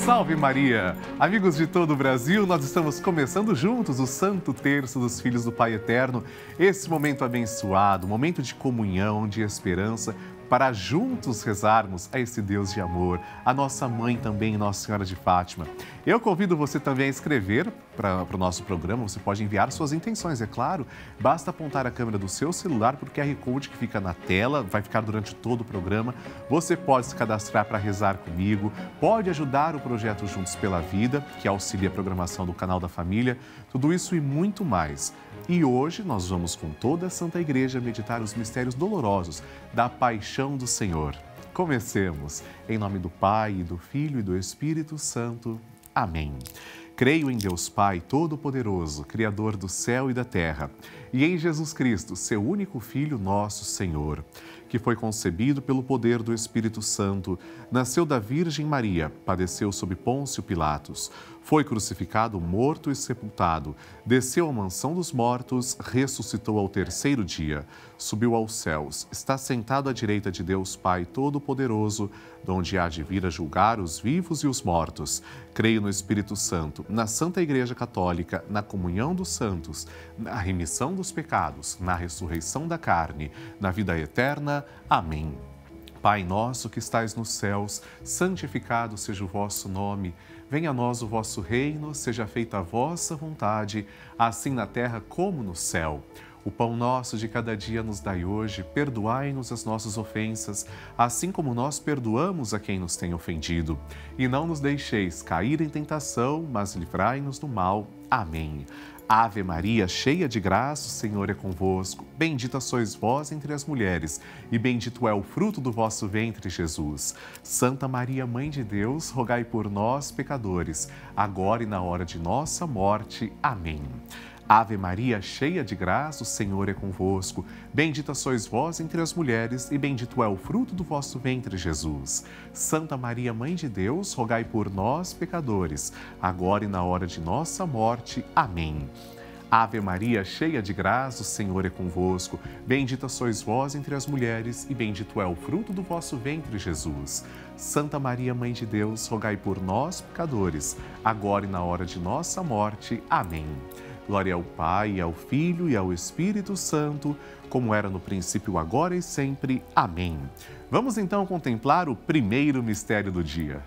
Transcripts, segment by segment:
Salve Maria! Amigos de todo o Brasil, nós estamos começando juntos o Santo Terço dos Filhos do Pai Eterno, esse momento abençoado, momento de comunhão, de esperança, para juntos rezarmos a esse Deus de amor, a nossa mãe também, Nossa Senhora de Fátima. Eu convido você também a escrever para o nosso programa, você pode enviar suas intenções, é claro, basta apontar a câmera do seu celular para o QR Code que fica na tela, vai ficar durante todo o programa. Você pode se cadastrar para rezar comigo, pode ajudar o projeto Juntos pela Vida, que auxilia a programação do Canal da Família, tudo isso e muito mais. E hoje nós vamos com toda a Santa Igreja meditar os mistérios dolorosos da Paixão do Senhor. Comecemos. Em nome do Pai, e do Filho e do Espírito Santo. Amém. Creio em Deus Pai Todo-Poderoso, Criador do céu e da terra, e em Jesus Cristo, seu único Filho, nosso Senhor, que foi concebido pelo poder do Espírito Santo, nasceu da Virgem Maria, padeceu sob Pôncio Pilatos, foi crucificado, morto e sepultado, desceu à mansão dos mortos, ressuscitou ao terceiro dia, subiu aos céus, está sentado à direita de Deus Pai Todo-Poderoso, donde há de vir a julgar os vivos e os mortos. Creio no Espírito Santo, na Santa Igreja Católica, na comunhão dos santos, na remissão dos pecados, na ressurreição da carne, na vida eterna. Amém. Pai nosso que estais nos céus, santificado seja o vosso nome. Venha a nós o vosso reino, seja feita a vossa vontade, assim na terra como no céu. O pão nosso de cada dia nos dai hoje, perdoai-nos as nossas ofensas, assim como nós perdoamos a quem nos tem ofendido. E não nos deixeis cair em tentação, mas livrai-nos do mal. Amém. Ave Maria, cheia de graça, o Senhor é convosco. Bendita sois vós entre as mulheres, e bendito é o fruto do vosso ventre, Jesus. Santa Maria, Mãe de Deus, rogai por nós, pecadores, agora e na hora de nossa morte. Amém. Ave Maria, cheia de graça, o Senhor é convosco. Bendita sois vós entre as mulheres, e bendito é o fruto do vosso ventre, Jesus. Santa Maria, Mãe de Deus, rogai por nós, pecadores, agora e na hora de nossa morte. Amém. Ave Maria, cheia de graça, o Senhor é convosco. Bendita sois vós entre as mulheres, e bendito é o fruto do vosso ventre, Jesus. Santa Maria, Mãe de Deus, rogai por nós, pecadores, agora e na hora de nossa morte. Amém. Glória ao Pai, ao Filho e ao Espírito Santo, como era no princípio, agora e sempre. Amém. Vamos então contemplar o primeiro mistério do dia.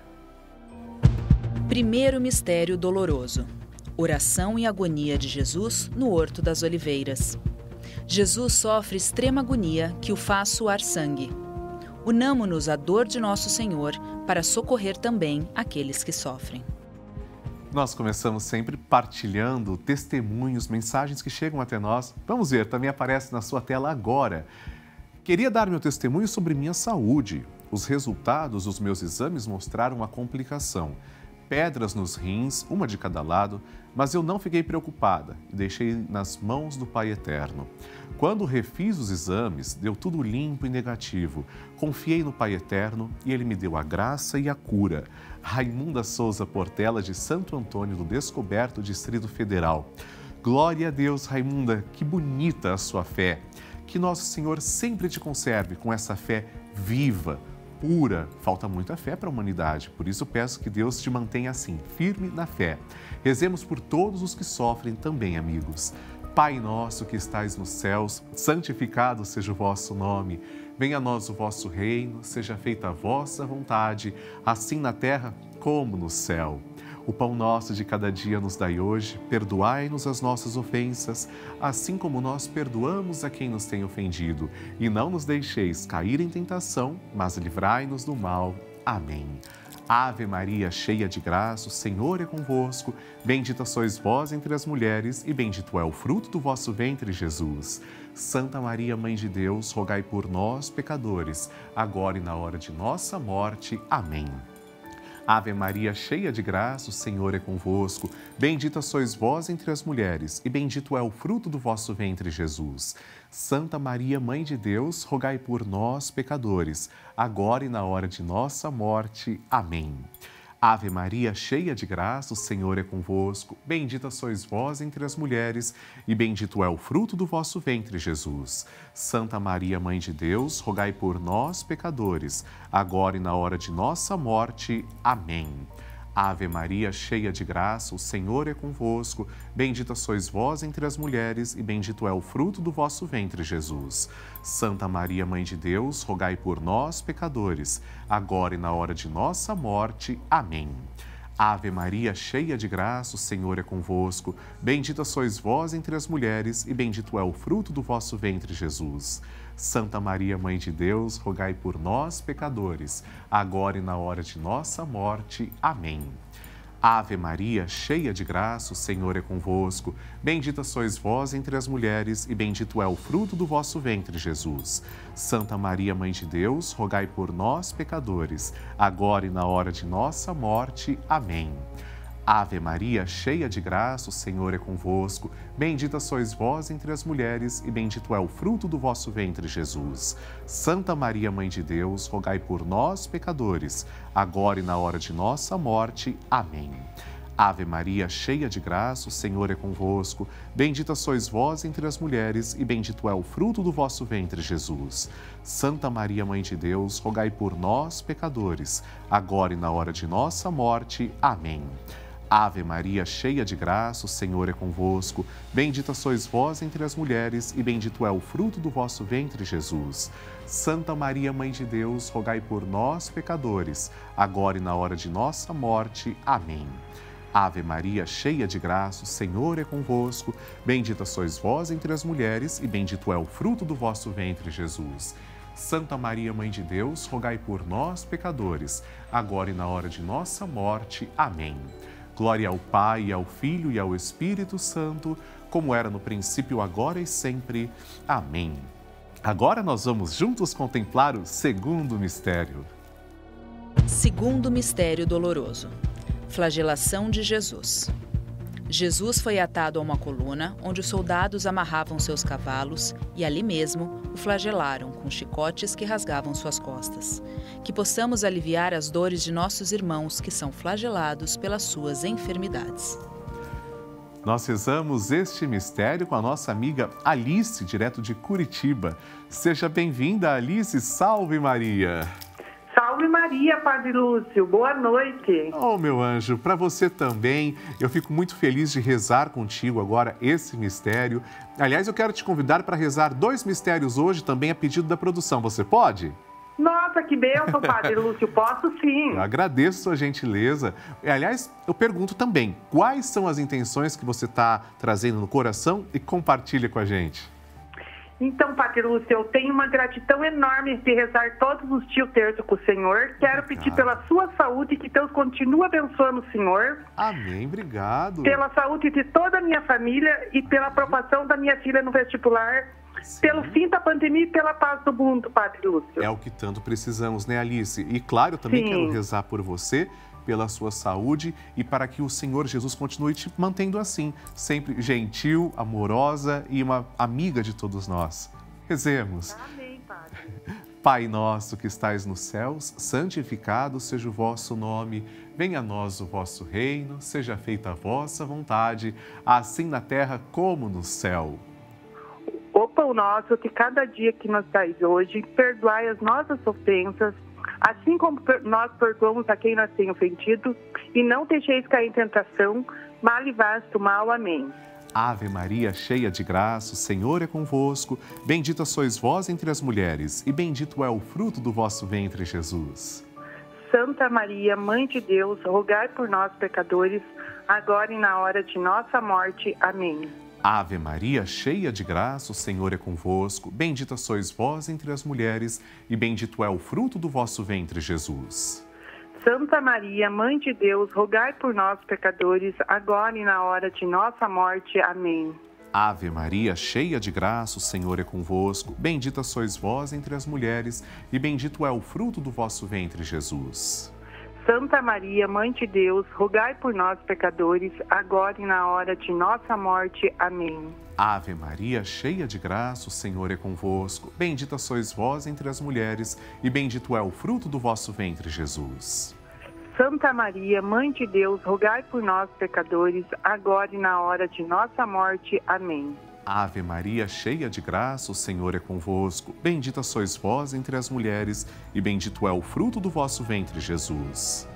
Primeiro mistério doloroso. Oração e agonia de Jesus no Horto das Oliveiras. Jesus sofre extrema agonia que o faz suar sangue. Unamo-nos à dor de nosso Senhor para socorrer também aqueles que sofrem. Nós começamos sempre partilhando testemunhos, mensagens que chegam até nós. Vamos ver, também aparece na sua tela agora. Queria dar meu testemunho sobre minha saúde. Os resultados dos meus exames mostraram uma complicação. Pedras nos rins, uma de cada lado, mas eu não fiquei preocupada e deixei nas mãos do Pai Eterno. Quando refiz os exames, deu tudo limpo e negativo. Confiei no Pai Eterno e Ele me deu a graça e a cura. Raimunda Souza Portela, de Santo Antônio do Descoberto, Distrito Federal. Glória a Deus, Raimunda, que bonita a sua fé. Que Nosso Senhor sempre te conserve com essa fé viva, pura. Falta muita fé para a humanidade, por isso peço que Deus te mantenha assim, firme na fé. Rezemos por todos os que sofrem também, amigos. Pai nosso que estais nos céus, santificado seja o vosso nome. Venha a nós o vosso reino, seja feita a vossa vontade, assim na terra como no céu. O pão nosso de cada dia nos dai hoje, perdoai-nos as nossas ofensas, assim como nós perdoamos a quem nos tem ofendido. E não nos deixeis cair em tentação, mas livrai-nos do mal. Amém. Ave Maria, cheia de graça, o Senhor é convosco. Bendita sois vós entre as mulheres, e bendito é o fruto do vosso ventre, Jesus. Santa Maria, Mãe de Deus, rogai por nós, pecadores, agora e na hora de nossa morte. Amém. Ave Maria, cheia de graça, o Senhor é convosco. Bendita sois vós entre as mulheres, e bendito é o fruto do vosso ventre, Jesus. Santa Maria, Mãe de Deus, rogai por nós, pecadores, agora e na hora de nossa morte. Amém. Ave Maria, cheia de graça, o Senhor é convosco. Bendita sois vós entre as mulheres, e bendito é o fruto do vosso ventre, Jesus. Santa Maria, Mãe de Deus, rogai por nós, pecadores, agora e na hora de nossa morte. Amém. Ave Maria, cheia de graça, o Senhor é convosco. Bendita sois vós entre as mulheres e bendito é o fruto do vosso ventre, Jesus. Santa Maria, Mãe de Deus, rogai por nós, pecadores, agora e na hora de nossa morte. Amém. Ave Maria, cheia de graça, o Senhor é convosco. Bendita sois vós entre as mulheres e bendito é o fruto do vosso ventre, Jesus. Santa Maria, Mãe de Deus, rogai por nós, pecadores, agora e na hora de nossa morte. Amém. Ave Maria, cheia de graça, o Senhor é convosco. Bendita sois vós entre as mulheres e bendito é o fruto do vosso ventre, Jesus. Santa Maria, Mãe de Deus, rogai por nós, pecadores, agora e na hora de nossa morte. Amém. Ave Maria, cheia de graça, o Senhor é convosco. Bendita sois vós entre as mulheres e bendito é o fruto do vosso ventre, Jesus. Santa Maria, Mãe de Deus, rogai por nós, pecadores, agora e na hora de nossa morte. Amém. Ave Maria, cheia de graça, o Senhor é convosco. Bendita sois vós entre as mulheres e bendito é o fruto do vosso ventre, Jesus. Santa Maria, Mãe de Deus, rogai por nós, pecadores, agora e na hora de nossa morte. Amém. Ave Maria, cheia de graça, o Senhor é convosco. Bendita sois vós entre as mulheres e bendito é o fruto do vosso ventre, Jesus. Santa Maria, Mãe de Deus, rogai por nós, pecadores, agora e na hora de nossa morte. Amém. Ave Maria, cheia de graça, o Senhor é convosco. Bendita sois vós entre as mulheres e bendito é o fruto do vosso ventre, Jesus. Santa Maria, Mãe de Deus, rogai por nós, pecadores, agora e na hora de nossa morte. Amém. Glória ao Pai, ao Filho e ao Espírito Santo, como era no princípio, agora e sempre. Amém. Agora nós vamos juntos contemplar o segundo mistério. Segundo mistério doloroso. Flagelação de Jesus. Jesus foi atado a uma coluna, onde os soldados amarravam seus cavalos e ali mesmo o flagelaram com chicotes que rasgavam suas costas. Que possamos aliviar as dores de nossos irmãos que são flagelados pelas suas enfermidades. Nós rezamos este mistério com a nossa amiga Alice, direto de Curitiba. Seja bem-vinda, Alice. Salve Maria! Salve Maria, Padre Lúcio. Boa noite. Oh, meu anjo, para você também. Eu fico muito feliz de rezar contigo agora esse mistério. Aliás, eu quero te convidar para rezar 2 mistérios hoje, também a pedido da produção. Você pode? Nossa, que bênção, Padre Lúcio. Posso sim. Eu agradeço sua gentileza. Aliás, eu pergunto também, quais são as intenções que você está trazendo no coração e compartilha com a gente? Então, Padre Lúcio, eu tenho uma gratidão enorme de rezar todos os dias o terço com o Senhor. Quero pedir pela sua saúde, que Deus continue abençoando o Senhor. Amém, obrigado. Pela saúde de toda a minha família e pela aprovação da minha filha no vestibular. Sim. Pelo fim da pandemia e pela paz do mundo, Padre Lúcio. É o que tanto precisamos, né, Alice? E claro, eu também quero rezar por você, pela sua saúde e para que o Senhor Jesus continue te mantendo assim, sempre gentil, amorosa e uma amiga de todos nós. Rezemos. Amém, Padre. Pai nosso que estais nos céus, santificado seja o vosso nome. Venha a nós o vosso reino, seja feita a vossa vontade, assim na terra como no céu. O pão nosso de cada dia que nos dais hoje, perdoai as nossas ofensas, assim como nós perdoamos a quem nos tem ofendido, e não deixeis cair em tentação, mas livrai-nos do mal. Amém. Ave Maria, cheia de graça, o Senhor é convosco. Bendita sois vós entre as mulheres, e bendito é o fruto do vosso ventre, Jesus. Santa Maria, Mãe de Deus, rogai por nós, pecadores, agora e na hora de nossa morte. Amém. Ave Maria, cheia de graça, o Senhor é convosco. Bendita sois vós entre as mulheres, e bendito é o fruto do vosso ventre, Jesus. Santa Maria, Mãe de Deus, rogai por nós, pecadores, agora e na hora de nossa morte. Amém. Ave Maria, cheia de graça, o Senhor é convosco. Bendita sois vós entre as mulheres, e bendito é o fruto do vosso ventre, Jesus. Santa Maria, Mãe de Deus, rogai por nós, pecadores, agora e na hora de nossa morte. Amém. Ave Maria, cheia de graça, o Senhor é convosco. Bendita sois vós entre as mulheres, e bendito é o fruto do vosso ventre, Jesus. Santa Maria, Mãe de Deus, rogai por nós, pecadores, agora e na hora de nossa morte. Amém. Ave Maria, cheia de graça, o Senhor é convosco. Bendita sois vós entre as mulheres, e bendito é o fruto do vosso ventre, Jesus.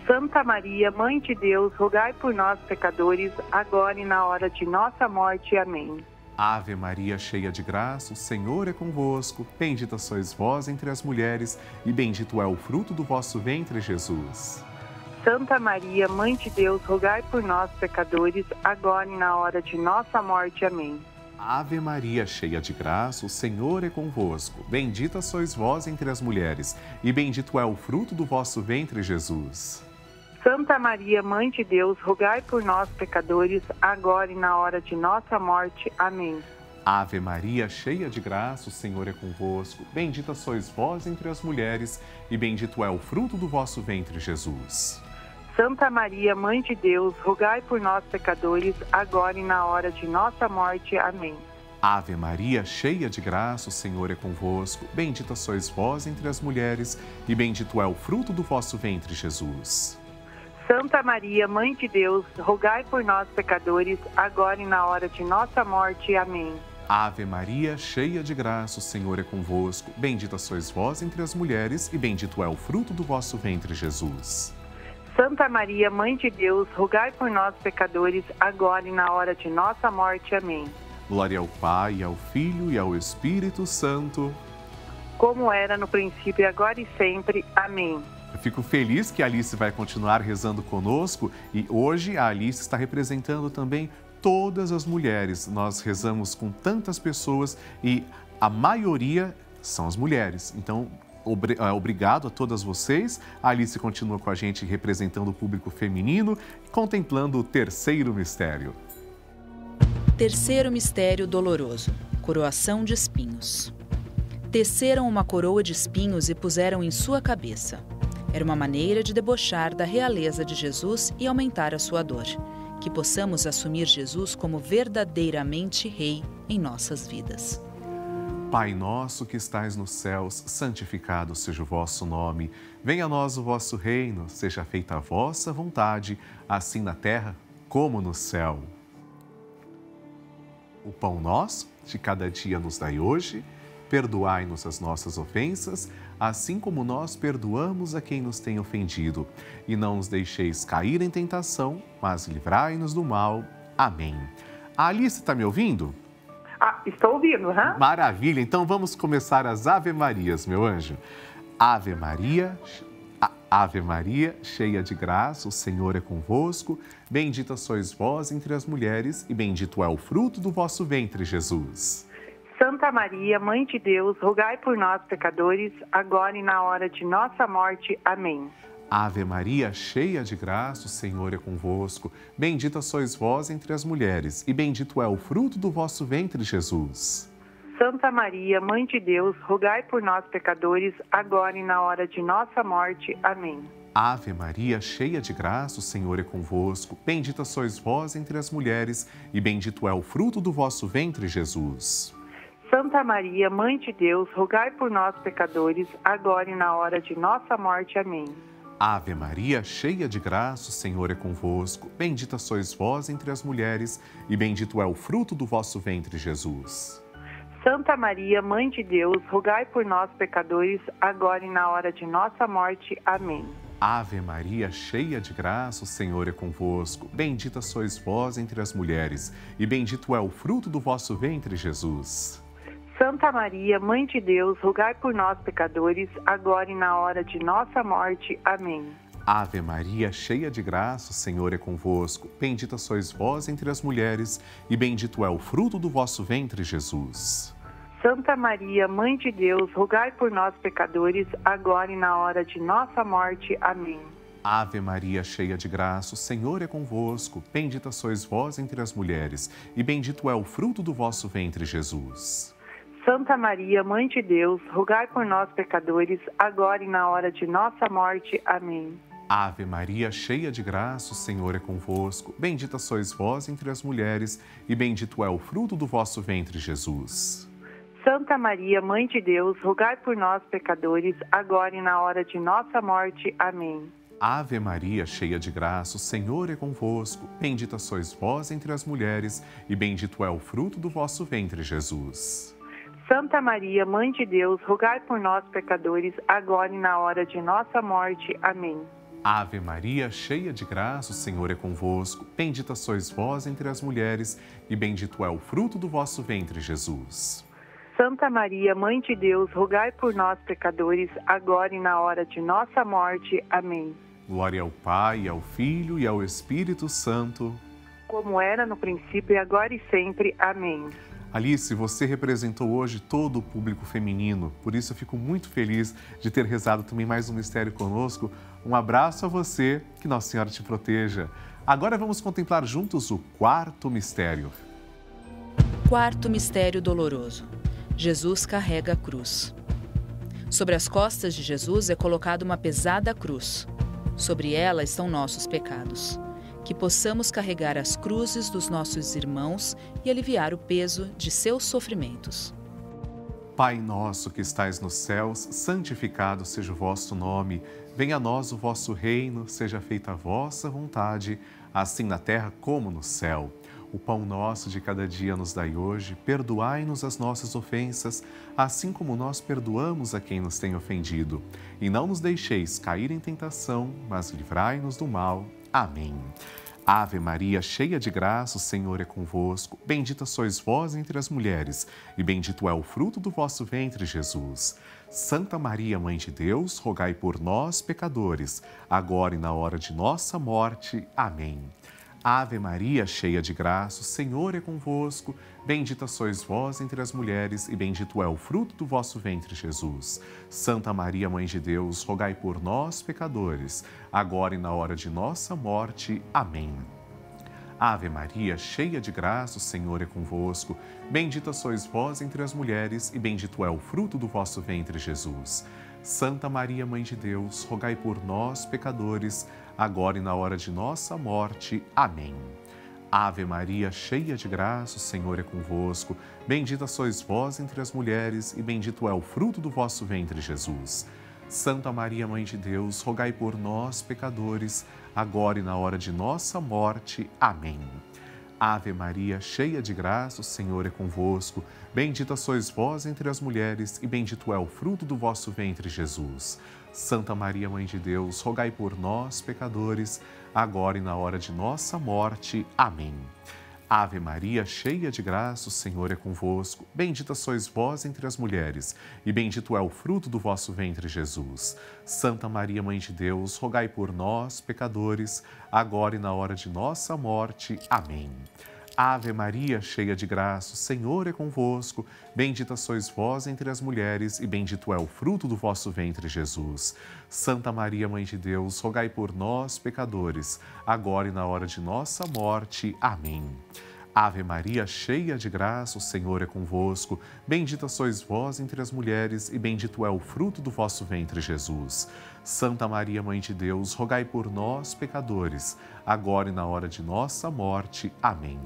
Santa Maria, Mãe de Deus, rogai por nós, pecadores, agora e na hora de nossa morte. Amém. Ave Maria, cheia de graça, o Senhor é convosco. Bendita sois vós entre as mulheres, e bendito é o fruto do vosso ventre, Jesus. Santa Maria, Mãe de Deus, rogai por nós, pecadores, agora e na hora de nossa morte. Amém. Ave Maria, cheia de graça, o Senhor é convosco. Bendita sois vós entre as mulheres, e bendito é o fruto do vosso ventre, Jesus. Santa Maria, Mãe de Deus, rogai por nós, pecadores, agora e na hora de nossa morte. Amém. Ave Maria, cheia de graça, o Senhor é convosco. Bendita sois vós entre as mulheres, e bendito é o fruto do vosso ventre, Jesus. Santa Maria, Mãe de Deus, rogai por nós, pecadores, agora e na hora de nossa morte. Amém. Ave Maria, cheia de graça, o Senhor é convosco. Bendita sois vós entre as mulheres, e bendito é o fruto do vosso ventre, Jesus. Santa Maria, Mãe de Deus, rogai por nós, pecadores, agora e na hora de nossa morte. Amém. Ave Maria, cheia de graça, o Senhor é convosco. Bendita sois vós entre as mulheres, e bendito é o fruto do vosso ventre, Jesus. Santa Maria, Mãe de Deus, rogai por nós, pecadores, agora e na hora de nossa morte. Amém. Glória ao Pai, ao Filho e ao Espírito Santo. Como era no princípio, agora e sempre. Amém. Eu fico feliz que a Alice vai continuar rezando conosco e hoje a Alice está representando também todas as mulheres. Nós rezamos com tantas pessoas e a maioria são as mulheres. Então, obrigado a todas vocês. A Alice continua com a gente representando o público feminino e contemplando o terceiro mistério. Terceiro mistério doloroso: coroação de espinhos. Teceram uma coroa de espinhos e puseram em sua cabeça. Era uma maneira de debochar da realeza de Jesus e aumentar a sua dor. Que possamos assumir Jesus como verdadeiramente Rei em nossas vidas. Pai nosso que estais nos céus, santificado seja o vosso nome. Venha a nós o vosso reino, seja feita a vossa vontade, assim na terra como no céu. O pão nosso de cada dia nos dai hoje. Perdoai-nos as nossas ofensas, assim como nós perdoamos a quem nos tem ofendido. E não os deixeis cair em tentação, mas livrai-nos do mal. Amém. A Alice está me ouvindo? Estou ouvindo, hein? Maravilha, então vamos começar as Ave Marias, meu anjo. Ave Maria, cheia de graça, o Senhor é convosco. Bendita sois vós entre as mulheres, e bendito é o fruto do vosso ventre, Jesus. Santa Maria, Mãe de Deus, rogai por nós, pecadores, agora e na hora de nossa morte. Amém. Ave Maria, cheia de graça, o Senhor é convosco. Bendita sois vós entre as mulheres, e bendito é o fruto do vosso ventre, Jesus. Santa Maria, Mãe de Deus, rogai por nós, pecadores, agora e na hora de nossa morte. Amém. Ave Maria, cheia de graça, o Senhor é convosco. Bendita sois vós entre as mulheres, e bendito é o fruto do vosso ventre, Jesus. Santa Maria, Mãe de Deus, rogai por nós, pecadores, agora e na hora de nossa morte. Amém. Ave Maria, cheia de graça, o Senhor é convosco. Bendita sois vós entre as mulheres, e bendito é o fruto do vosso ventre, Jesus. Santa Maria, Mãe de Deus, rogai por nós, pecadores, agora e na hora de nossa morte. Amém. Ave Maria, cheia de graça, o Senhor é convosco. Bendita sois vós entre as mulheres, e bendito é o fruto do vosso ventre, Jesus. Santa Maria, Mãe de Deus, rogai por nós, pecadores, agora e na hora de nossa morte. Amém. Ave Maria, cheia de graça, o Senhor é convosco. Bendita sois vós entre as mulheres, e bendito é o fruto do vosso ventre, Jesus. Santa Maria, Mãe de Deus, rogai por nós, pecadores, agora e na hora de nossa morte. Amém. Ave Maria, cheia de graça, o Senhor é convosco. Bendita sois vós entre as mulheres, e bendito é o fruto do vosso ventre, Jesus. Santa Maria, Mãe de Deus, rogai por nós, pecadores, agora e na hora de nossa morte. Amém. Ave Maria, cheia de graça, o Senhor é convosco. Bendita sois vós entre as mulheres, e bendito é o fruto do vosso ventre, Jesus. Santa Maria, Mãe de Deus, rogai por nós, pecadores, agora e na hora de nossa morte. Amém. Ave Maria, cheia de graça, o Senhor é convosco. Bendita sois vós entre as mulheres, e bendito é o fruto do vosso ventre, Jesus. Santa Maria, Mãe de Deus, rogai por nós, pecadores, agora e na hora de nossa morte. Amém. Ave Maria, cheia de graça, o Senhor é convosco. Bendita sois vós entre as mulheres, e bendito é o fruto do vosso ventre, Jesus. Santa Maria, Mãe de Deus, rogai por nós, pecadores, agora e na hora de nossa morte. Amém. Glória ao Pai, ao Filho e ao Espírito Santo. Como era no princípio, e agora e sempre. Amém. Alice, você representou hoje todo o público feminino, por isso eu fico muito feliz de ter rezado também mais um mistério conosco. Um abraço a você, que Nossa Senhora te proteja. Agora vamos contemplar juntos o quarto mistério. Quarto mistério doloroso. Jesus carrega a cruz. Sobre as costas de Jesus é colocada uma pesada cruz. Sobre ela estão nossos pecados. Que possamos carregar as cruzes dos nossos irmãos e aliviar o peso de seus sofrimentos. Pai nosso que estais nos céus, santificado seja o vosso nome. Venha a nós o vosso reino, seja feita a vossa vontade, assim na terra como no céu. O pão nosso de cada dia nos dai hoje, perdoai-nos as nossas ofensas, assim como nós perdoamos a quem nos tem ofendido. E não nos deixeis cair em tentação, mas livrai-nos do mal. Amém. Ave Maria, cheia de graça, o Senhor é convosco. Bendita sois vós entre as mulheres, e bendito é o fruto do vosso ventre, Jesus. Santa Maria, Mãe de Deus, rogai por nós, pecadores, agora e na hora de nossa morte. Amém. Ave Maria, cheia de graça, o Senhor é convosco. Bendita sois vós entre as mulheres, e bendito é o fruto do vosso ventre, Jesus. Santa Maria, Mãe de Deus, rogai por nós, pecadores, agora e na hora de nossa morte. Amém. Ave Maria, cheia de graça, o Senhor é convosco. Bendita sois vós entre as mulheres, e bendito é o fruto do vosso ventre, Jesus. Santa Maria, Mãe de Deus, rogai por nós, pecadores, agora e na hora de nossa morte. Amém. Ave Maria, cheia de graça, o Senhor é convosco. Bendita sois vós entre as mulheres, e bendito é o fruto do vosso ventre, Jesus. Santa Maria, Mãe de Deus, rogai por nós, pecadores, agora e na hora de nossa morte. Amém. Ave Maria, cheia de graça, o Senhor é convosco. Bendita sois vós entre as mulheres, e bendito é o fruto do vosso ventre, Jesus. Santa Maria, Mãe de Deus, rogai por nós, pecadores, agora e na hora de nossa morte. Amém. Ave Maria, cheia de graça, o Senhor é convosco. Bendita sois vós entre as mulheres, e bendito é o fruto do vosso ventre, Jesus. Santa Maria, Mãe de Deus, rogai por nós, pecadores, agora e na hora de nossa morte. Amém. Ave Maria, cheia de graça, o Senhor é convosco. Bendita sois vós entre as mulheres, e bendito é o fruto do vosso ventre, Jesus. Santa Maria, Mãe de Deus, rogai por nós, pecadores, agora e na hora de nossa morte. Amém. Ave Maria, cheia de graça, o Senhor é convosco. Bendita sois vós entre as mulheres, e bendito é o fruto do vosso ventre, Jesus. Santa Maria, Mãe de Deus, rogai por nós, pecadores, agora e na hora de nossa morte. Amém.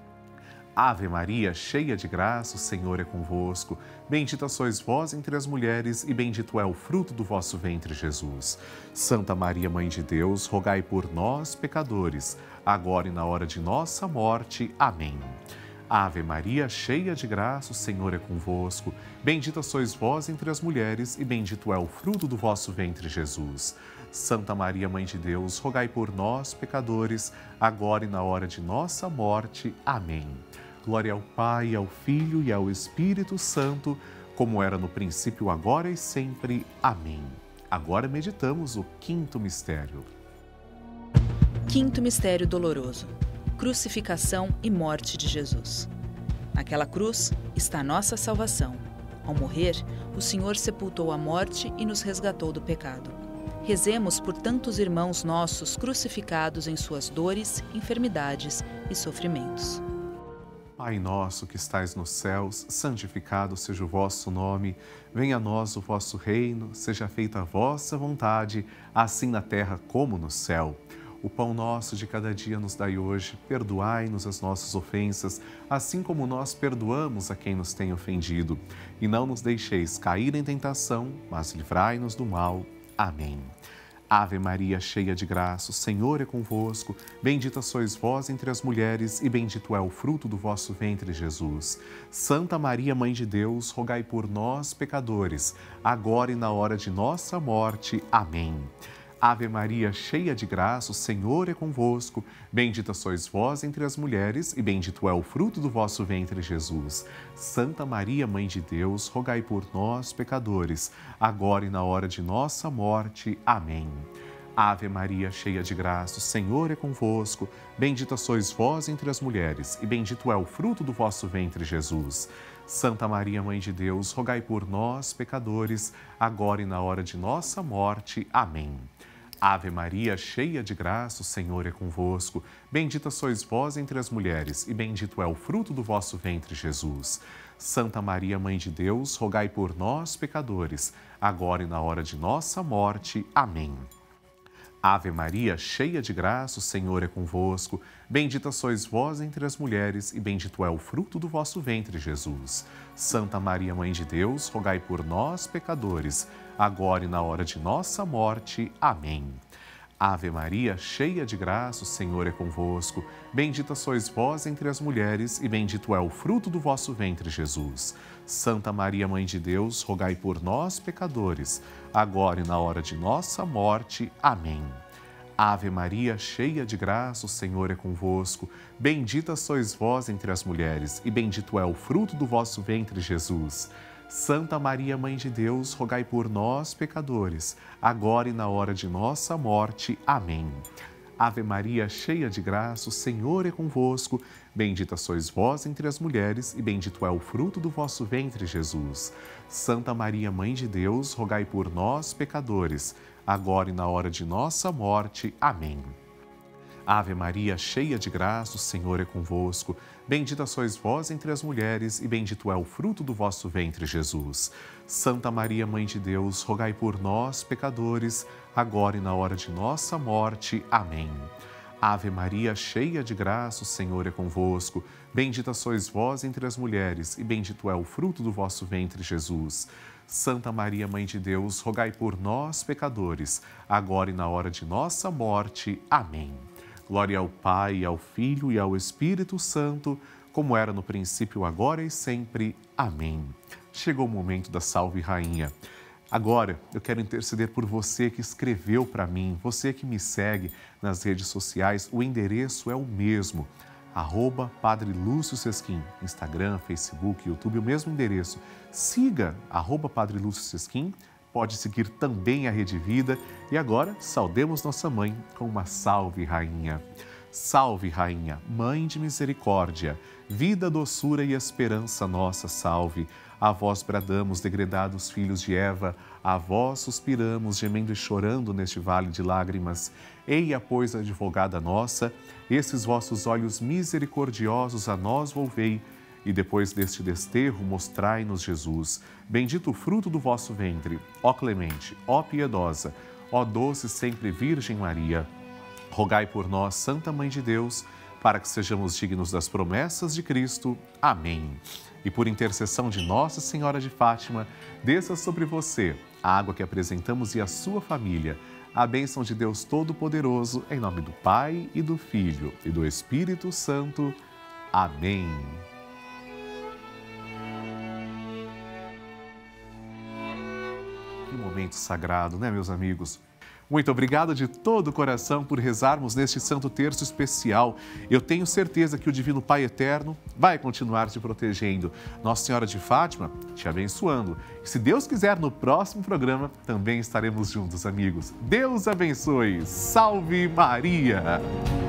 Ave Maria, cheia de graça, o Senhor é convosco. Bendita sois vós entre as mulheres, e bendito é o fruto do vosso ventre, Jesus. Santa Maria, Mãe de Deus, rogai por nós, pecadores, agora e na hora de nossa morte. Amém. Ave Maria, cheia de graça, o Senhor é convosco. Bendita sois vós entre as mulheres, e bendito é o fruto do vosso ventre, Jesus. Santa Maria, Mãe de Deus, rogai por nós, pecadores, agora e na hora de nossa morte. Amém. Glória ao Pai, ao Filho e ao Espírito Santo, como era no princípio, agora e sempre. Amém. Agora meditamos o quinto mistério. Quinto mistério doloroso. Crucificação e morte de Jesus. Naquela cruz está a nossa salvação. Ao morrer, o Senhor sepultou a morte e nos resgatou do pecado. Rezemos por tantos irmãos nossos crucificados em suas dores, enfermidades e sofrimentos. Pai nosso que estais nos céus, santificado seja o vosso nome. Venha a nós o vosso reino, seja feita a vossa vontade, assim na terra como no céu. O pão nosso de cada dia nos dai hoje, perdoai-nos as nossas ofensas, assim como nós perdoamos a quem nos tem ofendido. E não nos deixeis cair em tentação, mas livrai-nos do mal. Amém. Ave Maria, cheia de graça, o Senhor é convosco. Bendita sois vós entre as mulheres, e bendito é o fruto do vosso ventre, Jesus. Santa Maria, Mãe de Deus, rogai por nós, pecadores, agora e na hora de nossa morte. Amém. Ave Maria, cheia de graça, o Senhor é convosco. Bendita sois vós entre as mulheres e bendito é o fruto do vosso ventre, Jesus. Santa Maria, Mãe de Deus, rogai por nós, pecadores, agora e na hora de nossa morte. Amém. Ave Maria, cheia de graça, o Senhor é convosco. Bendita sois vós entre as mulheres e bendito é o fruto do vosso ventre, Jesus. Santa Maria, Mãe de Deus, rogai por nós, pecadores, agora e na hora de nossa morte. Amém. Ave Maria, cheia de graça, o Senhor é convosco. Bendita sois vós entre as mulheres e bendito é o fruto do vosso ventre, Jesus. Santa Maria, Mãe de Deus, rogai por nós, pecadores, agora e na hora de nossa morte. Amém. Ave Maria, cheia de graça, o Senhor é convosco. Bendita sois vós entre as mulheres e bendito é o fruto do vosso ventre, Jesus. Santa Maria, Mãe de Deus, rogai por nós, pecadores, agora e na hora de nossa morte. Amém. Ave Maria, cheia de graça, o Senhor é convosco. Bendita sois vós entre as mulheres e bendito é o fruto do vosso ventre, Jesus. Santa Maria, Mãe de Deus, rogai por nós, pecadores, agora e na hora de nossa morte. Amém. Ave Maria, cheia de graça, o Senhor é convosco. Bendita sois vós entre as mulheres e bendito é o fruto do vosso ventre, Jesus. Santa Maria, Mãe de Deus, rogai por nós, pecadores, agora e na hora de nossa morte. Amém. Ave Maria, cheia de graça, o Senhor é convosco. Bendita sois vós entre as mulheres e bendito é o fruto do vosso ventre, Jesus. Santa Maria, Mãe de Deus, rogai por nós, pecadores, agora e na hora de nossa morte. Amém. Ave Maria, cheia de graça, o Senhor é convosco. Bendita sois vós entre as mulheres e bendito é o fruto do vosso ventre, Jesus. Santa Maria, Mãe de Deus, rogai por nós, pecadores, agora e na hora de nossa morte. Amém. Ave Maria, cheia de graça, o Senhor é convosco. Bendita sois vós entre as mulheres e bendito é o fruto do vosso ventre, Jesus. Santa Maria, Mãe de Deus, rogai por nós, pecadores, agora e na hora de nossa morte. Amém. Glória ao Pai, ao Filho e ao Espírito Santo, como era no princípio, agora e sempre. Amém. Chegou o momento da Salve Rainha. Agora, eu quero interceder por você que escreveu para mim, você que me segue nas redes sociais, o endereço é o mesmo, @Padre Lúcio Sesquim, Instagram, Facebook, YouTube, o mesmo endereço. Siga @Padre Lúcio Sesquim, pode seguir também a Rede Vida. E agora, saudemos nossa mãe com uma Salve Rainha. Salve Rainha, Mãe de Misericórdia, vida, doçura e esperança nossa, salve. A vós bradamos, degredados filhos de Eva, a vós suspiramos, gemendo e chorando neste vale de lágrimas. Eia, pois, advogada nossa, esses vossos olhos misericordiosos a nós volvei, e depois deste desterro mostrai-nos Jesus. Bendito o fruto do vosso ventre, ó clemente, ó piedosa, ó doce sempre Virgem Maria. Rogai por nós, Santa Mãe de Deus, para que sejamos dignos das promessas de Cristo. Amém. E por intercessão de Nossa Senhora de Fátima, desça sobre você a água que apresentamos e a sua família. A bênção de Deus Todo-Poderoso, em nome do Pai e do Filho e do Espírito Santo. Amém. Que momento sagrado, né, meus amigos? Muito obrigado de todo o coração por rezarmos neste Santo Terço especial. Eu tenho certeza que o Divino Pai Eterno vai continuar te protegendo. Nossa Senhora de Fátima te abençoando. E se Deus quiser, no próximo programa também estaremos juntos, amigos. Deus abençoe. Salve Maria!